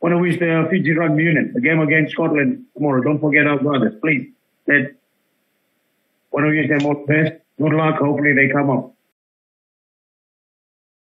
want to wish the Fiji Rugby Union, the game against Scotland tomorrow. Don't forget our brothers, please. Want to wish them all the best. Good luck. Hopefully they come up.